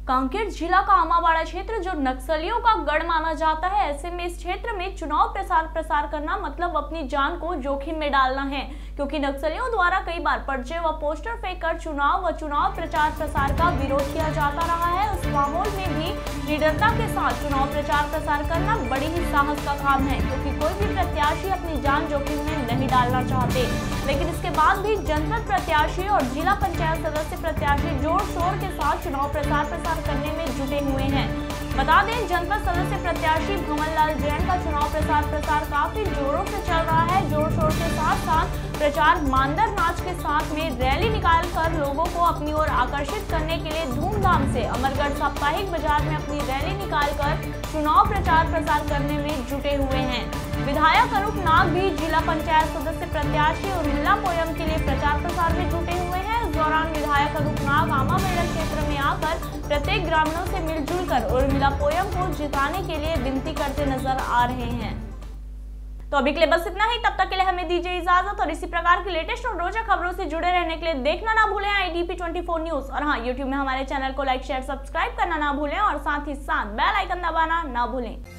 कांकेर जिला का आमाबाड़ा क्षेत्र जो नक्सलियों का गढ़ माना जाता है, ऐसे में इस क्षेत्र में चुनाव प्रसार करना मतलब अपनी जान को जोखिम में डालना है, क्योंकि नक्सलियों द्वारा कई बार पर्चे व पोस्टर फेंककर चुनाव प्रचार प्रसार का विरोध किया जाता रहा है। उस माहौल में भी निडरता के साथ चुनाव प्रचार प्रसार करना बड़ी ही साहस का काम है, क्योंकि कोई भी प्रत्याशी अपनी जान जोखिम में नहीं डालना चाहते। लेकिन इसके बाद भी जनपद प्रत्याशी और जिला पंचायत सदस्य प्रत्याशी जोर शोर के साथ चुनाव प्रसार करने में जुटे हुए हैं। बता दें, जनपद सदस्य प्रत्याशी भंवरलाल जैन का चुनाव प्रसार काफी जोरों से चल रहा है। जोर शोर के साथ प्रचार मांदर नाच के साथ में रैली निकालकर लोगों को अपनी ओर आकर्षित करने के लिए धूमधाम से अमरगढ़ साप्ताहिक बाजार में अपनी रैली निकालकर चुनाव प्रसार करने में जुटे हुए हैं। विधायक अनूप नाग भी जिला पंचायत सदस्य प्रत्याशी उर्मिला पोयम के लिए प्रचार प्रसार में जुटे हुए हैं। इस दौरान विधायक अनूप नाग आमाबाड़ा क्षेत्र में आकर प्रत्येक ग्रामीणों से मिलजुल कर उर्मिला पोयम को जिताने के लिए विनती करते नजर आ रहे हैं। तो अभी के लिए बस इतना ही। तब तक के लिए हमें दीजिए इजाजत और इसी प्रकार की लेटेस्ट और रोचक खबरों से जुड़े रहने के लिए देखना ना भूलें IDP 24 न्यूज। और हाँ, YouTube में हमारे चैनल को लाइक शेयर सब्सक्राइब करना ना भूलें और साथ ही साथ बेल आइकन दबाना ना भूलें।